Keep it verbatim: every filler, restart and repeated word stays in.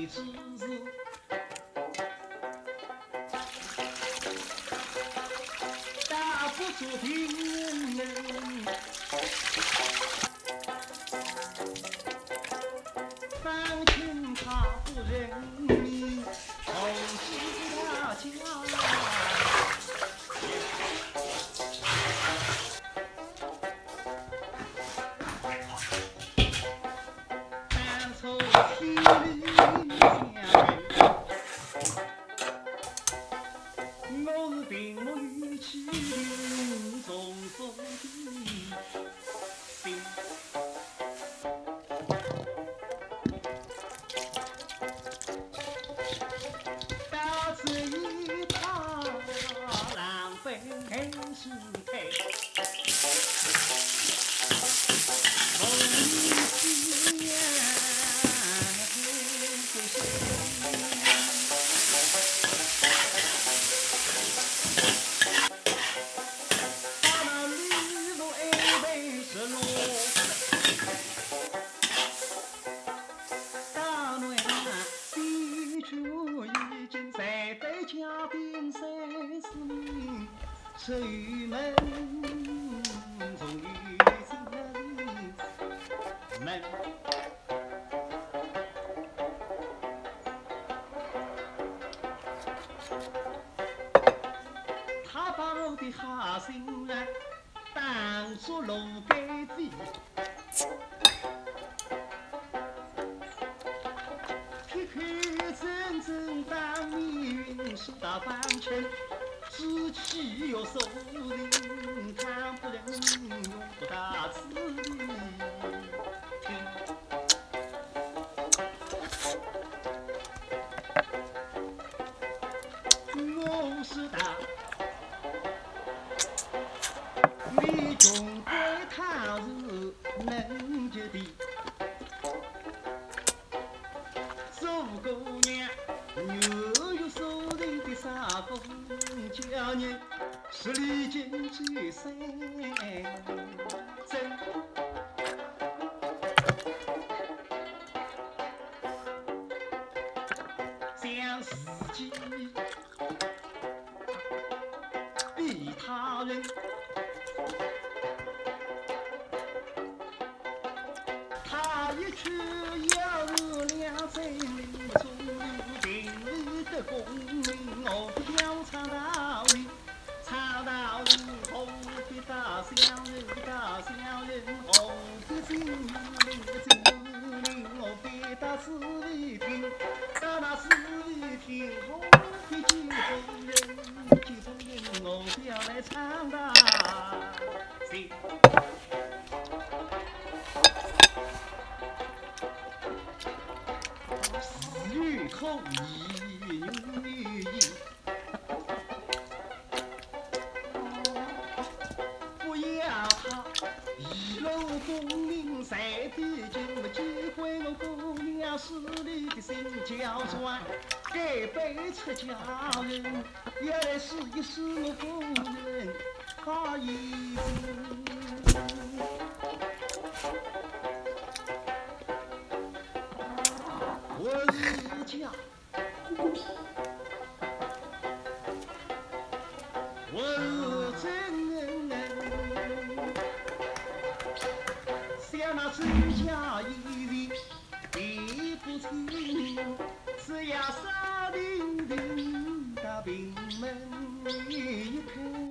为之事。大不足平人，方请他不人民，同喜大家。但愁天里相我是平木语气重重的心，到此一趟浪费时间，同一年不是。家丁三十年，出门终于进门。他抱的好心人，当作龙盖子。撇开真正当命运是大方程，志气要守人，看不人用不大智力听。我是大，你总归他是能决的。做姑娘，又有受人的杀风娇人，十里金追三针，将自己比他人。他一去要是两在林中，平日的功名何不要唱道理？唱道理何必大小人？大小人何必精明？精明何必大是为听？大那是为听何必几种人？几种人何必要来唱道理？私语口意不要他一路功名在地经，机会我姑娘势力的心焦转，该被出家人，也来试一试我夫人她一我是家，我是真人，像那孙家一位地不清，是呀，沙丁丁大兵门一片。